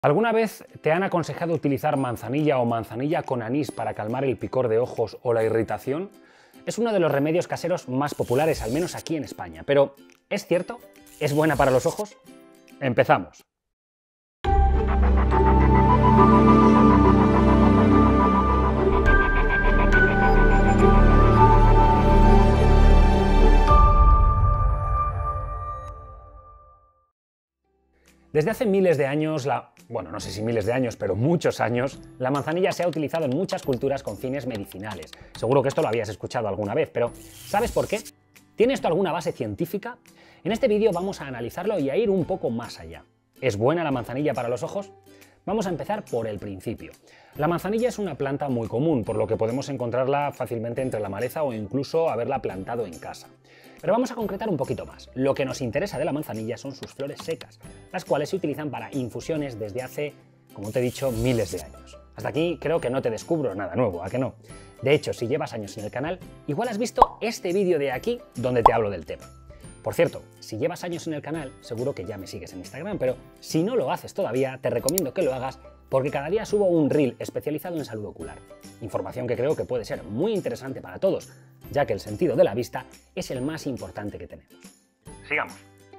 ¿Alguna vez te han aconsejado utilizar manzanilla o manzanilla con anís para calmar el picor de ojos o la irritación? Es uno de los remedios caseros más populares, al menos aquí en España. Pero, ¿es cierto? ¿Es buena para los ojos? Empezamos. Desde hace miles de años, no sé si miles de años, pero muchos años, la manzanilla se ha utilizado en muchas culturas con fines medicinales. Seguro que esto lo habías escuchado alguna vez, pero ¿sabes por qué? ¿Tiene esto alguna base científica? En este vídeo vamos a analizarlo y a ir un poco más allá. ¿Es buena la manzanilla para los ojos? Vamos a empezar por el principio. La manzanilla es una planta muy común, por lo que podemos encontrarla fácilmente entre la maleza o incluso haberla plantado en casa. Pero vamos a concretar un poquito más. Lo que nos interesa de la manzanilla son sus flores secas, las cuales se utilizan para infusiones desde hace, como te he dicho, miles de años. Hasta aquí creo que no te descubro nada nuevo, ¿a que no? De hecho, si llevas años en el canal, igual has visto este vídeo de aquí donde te hablo del tema. Por cierto, si llevas años en el canal, seguro que ya me sigues en Instagram, pero si no lo haces todavía, te recomiendo que lo hagas porque cada día subo un reel especializado en salud ocular. Información que creo que puede ser muy interesante para todos, ya que el sentido de la vista es el más importante que tenemos. Sigamos.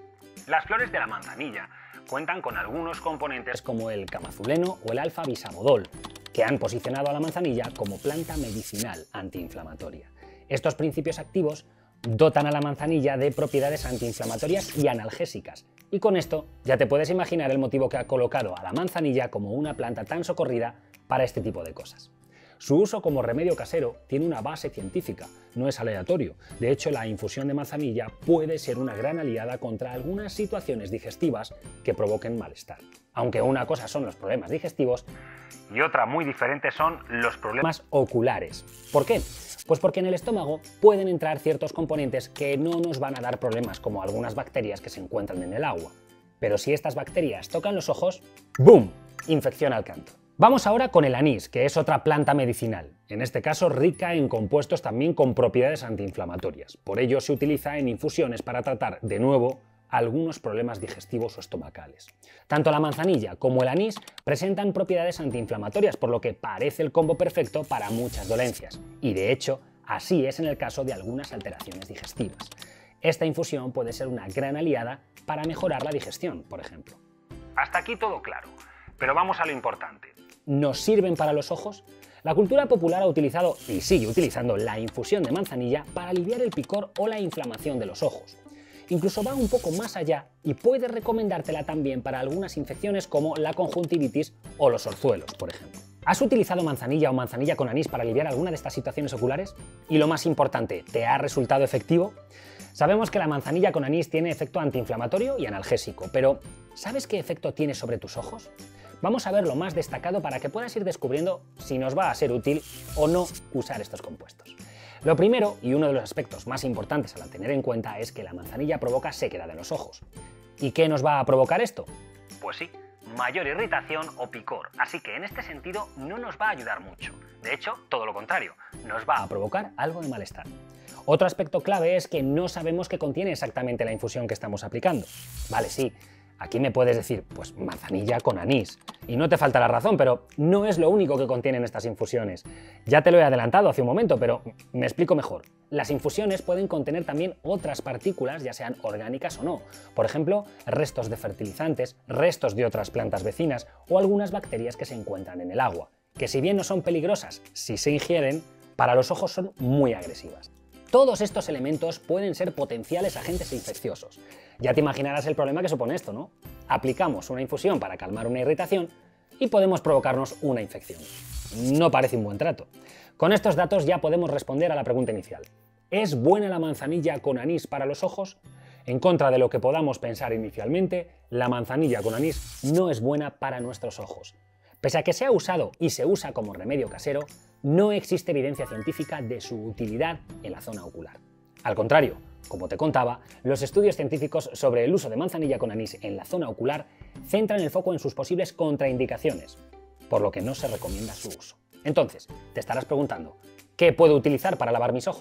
Las flores de la manzanilla cuentan con algunos componentes como el camazuleno o el alfa-bisabodol, que han posicionado a la manzanilla como planta medicinal antiinflamatoria. Estos principios activos dotan a la manzanilla de propiedades antiinflamatorias y analgésicas, y con esto ya te puedes imaginar el motivo que ha colocado a la manzanilla como una planta tan socorrida para este tipo de cosas. Su uso como remedio casero tiene una base científica, no es aleatorio. De hecho, la infusión de manzanilla puede ser una gran aliada contra algunas situaciones digestivas que provoquen malestar. Aunque una cosa son los problemas digestivos y otra muy diferente son los problemas oculares. ¿Por qué? Pues porque en el estómago pueden entrar ciertos componentes que no nos van a dar problemas, como algunas bacterias que se encuentran en el agua. Pero si estas bacterias tocan los ojos, ¡boom!, infección al canto. Vamos ahora con el anís, que es otra planta medicinal, en este caso rica en compuestos también con propiedades antiinflamatorias. Por ello se utiliza en infusiones para tratar, de nuevo, algunos problemas digestivos o estomacales. Tanto la manzanilla como el anís presentan propiedades antiinflamatorias, por lo que parece el combo perfecto para muchas dolencias. Y de hecho, así es en el caso de algunas alteraciones digestivas. Esta infusión puede ser una gran aliada para mejorar la digestión, por ejemplo. Hasta aquí todo claro, pero vamos a lo importante. ¿Nos sirven para los ojos? La cultura popular ha utilizado y sigue utilizando la infusión de manzanilla para aliviar el picor o la inflamación de los ojos. Incluso va un poco más allá y puede recomendártela también para algunas infecciones como la conjuntivitis o los orzuelos, por ejemplo. ¿Has utilizado manzanilla o manzanilla con anís para aliviar alguna de estas situaciones oculares? Y lo más importante, ¿te ha resultado efectivo? Sabemos que la manzanilla con anís tiene efecto antiinflamatorio y analgésico, pero ¿sabes qué efecto tiene sobre tus ojos? Vamos a ver lo más destacado para que puedas ir descubriendo si nos va a ser útil o no usar estos compuestos. Lo primero, y uno de los aspectos más importantes a tener en cuenta, es que la manzanilla provoca sequedad de los ojos. ¿Y qué nos va a provocar esto? Pues sí, mayor irritación o picor, así que en este sentido no nos va a ayudar mucho. De hecho, todo lo contrario, nos va a provocar algo de malestar. Otro aspecto clave es que no sabemos qué contiene exactamente la infusión que estamos aplicando. Vale, sí, aquí me puedes decir, pues manzanilla con anís. Y no te falta la razón, pero no es lo único que contienen estas infusiones. Ya te lo he adelantado hace un momento, pero me explico mejor. Las infusiones pueden contener también otras partículas, ya sean orgánicas o no. Por ejemplo, restos de fertilizantes, restos de otras plantas vecinas o algunas bacterias que se encuentran en el agua, que si bien no son peligrosas si se ingieren, para los ojos son muy agresivas. Todos estos elementos pueden ser potenciales agentes infecciosos. Ya te imaginarás el problema que supone esto, ¿no? Aplicamos una infusión para calmar una irritación y podemos provocarnos una infección. No parece un buen trato. Con estos datos ya podemos responder a la pregunta inicial. ¿Es buena la manzanilla con anís para los ojos? En contra de lo que podamos pensar inicialmente, la manzanilla con anís no es buena para nuestros ojos. Pese a que se ha usado y se usa como remedio casero, no existe evidencia científica de su utilidad en la zona ocular. Al contrario, como te contaba, los estudios científicos sobre el uso de manzanilla con anís en la zona ocular centran el foco en sus posibles contraindicaciones, por lo que no se recomienda su uso. Entonces, te estarás preguntando, ¿qué puedo utilizar para lavar mis ojos?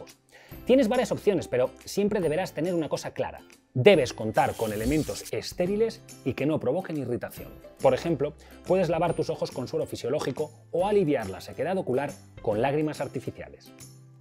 Tienes varias opciones, pero siempre deberás tener una cosa clara. Debes contar con elementos estériles y que no provoquen irritación. Por ejemplo, puedes lavar tus ojos con suero fisiológico o aliviar la sequedad ocular con lágrimas artificiales.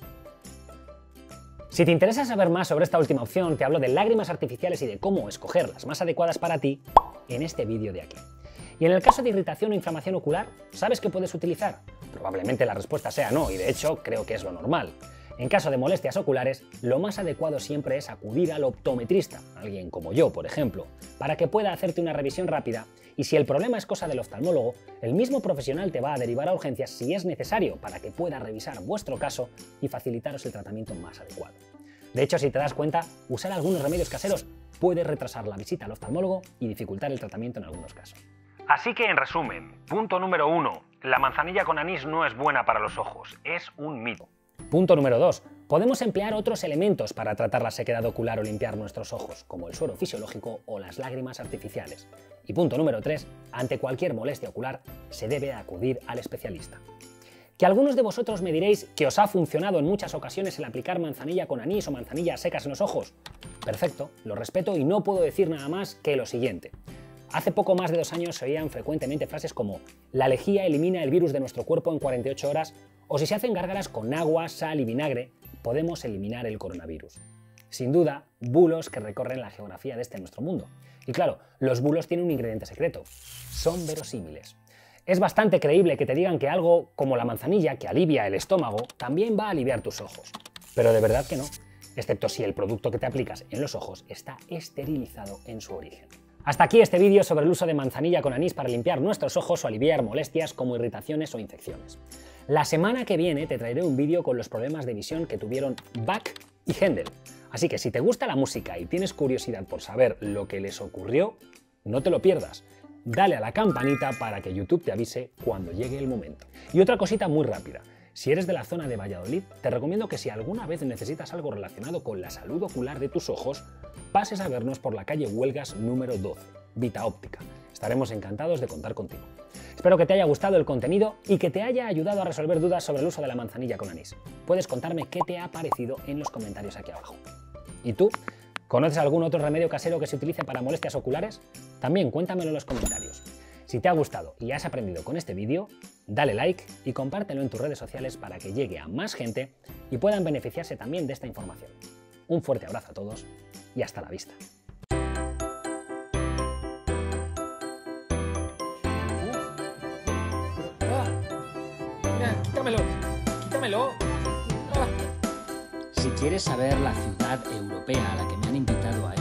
Si te interesa saber más sobre esta última opción, te hablo de lágrimas artificiales y de cómo escoger las más adecuadas para ti en este vídeo de aquí. Y en el caso de irritación o inflamación ocular, ¿sabes qué puedes utilizar? Probablemente la respuesta sea no, y de hecho creo que es lo normal. En caso de molestias oculares, lo más adecuado siempre es acudir al optometrista, alguien como yo, por ejemplo, para que pueda hacerte una revisión rápida, y si el problema es cosa del oftalmólogo, el mismo profesional te va a derivar a urgencias si es necesario para que pueda revisar vuestro caso y facilitaros el tratamiento más adecuado. De hecho, si te das cuenta, usar algunos remedios caseros puede retrasar la visita al oftalmólogo y dificultar el tratamiento en algunos casos. Así que, en resumen, punto número 1, la manzanilla con anís no es buena para los ojos, es un mito. Punto número 2, podemos emplear otros elementos para tratar la sequedad ocular o limpiar nuestros ojos, como el suero fisiológico o las lágrimas artificiales. Y punto número 3, ante cualquier molestia ocular, se debe acudir al especialista. Que algunos de vosotros me diréis que os ha funcionado en muchas ocasiones el aplicar manzanilla con anís o manzanillas secas en los ojos. Perfecto, lo respeto y no puedo decir nada más que lo siguiente. Hace poco más de 2 años se oían frecuentemente frases como «la lejía elimina el virus de nuestro cuerpo en 48 horas» o «si se hacen gárgaras con agua, sal y vinagre, podemos eliminar el coronavirus». Sin duda, bulos que recorren la geografía de este nuestro mundo. Y claro, los bulos tienen un ingrediente secreto. Son verosímiles. Es bastante creíble que te digan que algo como la manzanilla, que alivia el estómago, también va a aliviar tus ojos. Pero de verdad que no, excepto si el producto que te aplicas en los ojos está esterilizado en su origen. Hasta aquí este vídeo sobre el uso de manzanilla con anís para limpiar nuestros ojos o aliviar molestias como irritaciones o infecciones. La semana que viene te traeré un vídeo con los problemas de visión que tuvieron Bach y Händel. Así que si te gusta la música y tienes curiosidad por saber lo que les ocurrió, no te lo pierdas. Dale a la campanita para que YouTube te avise cuando llegue el momento. Y otra cosita muy rápida. Si eres de la zona de Valladolid, te recomiendo que si alguna vez necesitas algo relacionado con la salud ocular de tus ojos, pases a vernos por la calle Huelgas número 12, Vita Óptica. Estaremos encantados de contar contigo. Espero que te haya gustado el contenido y que te haya ayudado a resolver dudas sobre el uso de la manzanilla con anís. Puedes contarme qué te ha parecido en los comentarios aquí abajo. ¿Y tú? ¿Conoces algún otro remedio casero que se utilice para molestias oculares? También cuéntamelo en los comentarios. Si te ha gustado y has aprendido con este vídeo, dale like y compártelo en tus redes sociales para que llegue a más gente y puedan beneficiarse también de esta información. Un fuerte abrazo a todos y hasta la vista. Mira, quítamelo, quítamelo. Si quieres saber la ciudad europea a la que me han invitado a